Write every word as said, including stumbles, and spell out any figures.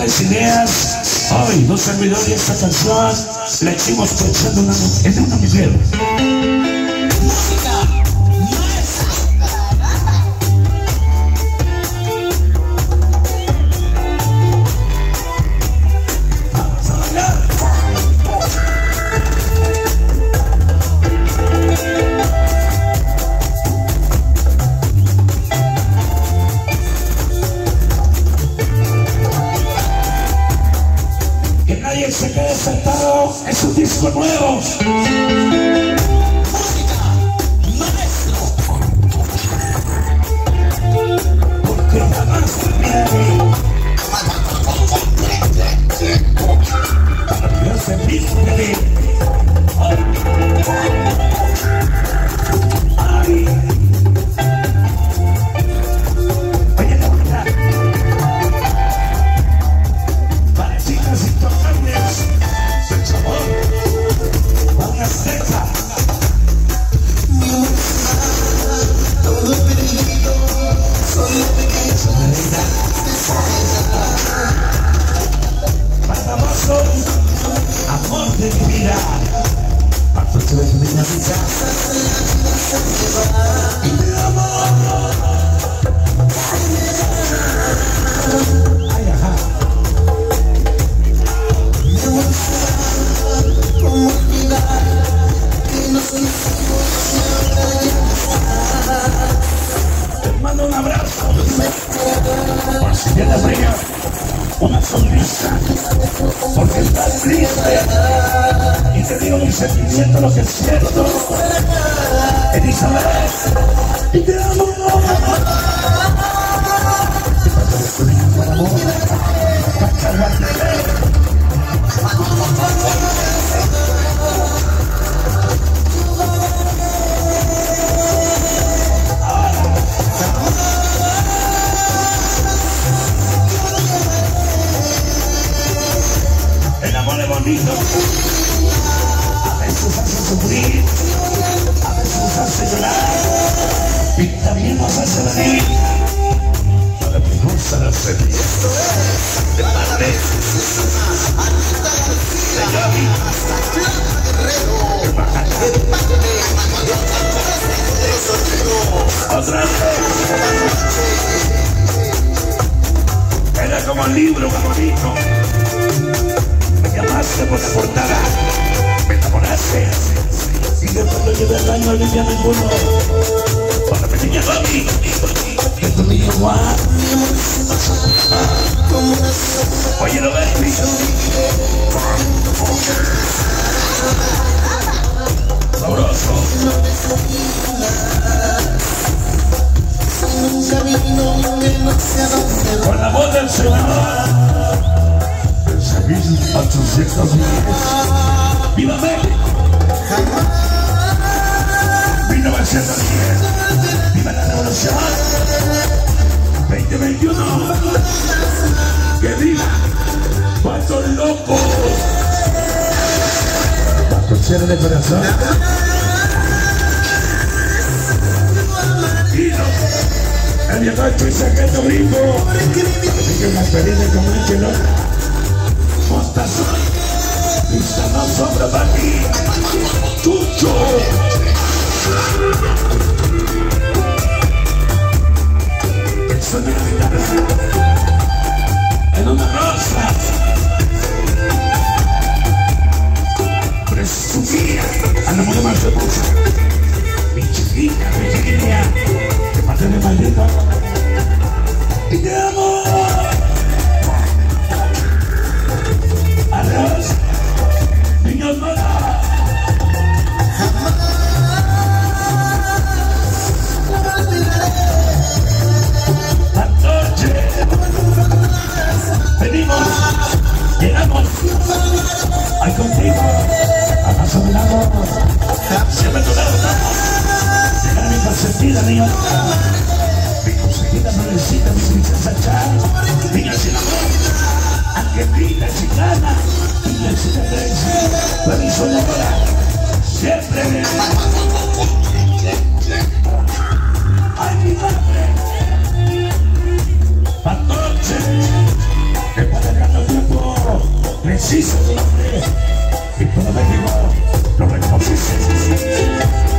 grandes ideas. Hoy, dos servidores de esta canción la hicimos pensando en una, en una mujer. Música maestra. Vamos a bailar. Que nadie se quede sentado, es un disco nuevo. Música maestro. Porque nada más viene para que yo se mismo de mí. Ay. Oye, la verdad, parecitas intocables del sabor, una seca. Todo perdido, soy pequeño. Para vos soy amor de mi vida. Para tu de mi vida. Y te amo. Ay, ajá. ¿Cómo olvidar que no soy te mando un abrazo. Por si viene frío, una sonrisa. Porque estás triste. Y te digo mi sentimiento, lo que siento. Elizabeth, y te amo. Te paso de tu niña por amor. El amor es bonito, a veces hace sufrir, a veces hace llorar, y también nos hace venir. Para que no se la serie, de parte de Gaby, otra vez. Era como el libro bonito. Me llamaste por la portada, me enamoraste, y después lo llevé al año, no había ninguno. Para mi niña Gaby, que tu niño Juan. Oye, lo ves, sabroso. Con la voz del Señor, el servicio ochocientos diez. ¡Viva México! mil novecientos diez. ¡Viva la revolución! veinte veintiuno. ¡Que viva! ¡Cuántos locos! ¿Cuántos cielos de corazón? El viejo y secreto brinco. Así una experiencia como el que no. Mostazón. Pista no sobra para ti. Chucho. El sueño de mi casa. En una rosa. Presumía. A la mujer más hermosa. Mi chiquita, Virginia. Pásale maldito. Y te amo. Adiós. Niños moda. Anoche. Venimos. Llegamos. Ahí contigo. Abrazo de la voz. Siempre a tu lado estamos. Llegar a mi consentida, niño. Mi consentida madrecita, mi princesa Char. Niña sin amor. Angelita chicana. Niña sin atención. La mi soñadora. Siempre me... Ay, mi madre. Patoche. Que para acá no les hizo su nombre y todo México lo reconociste.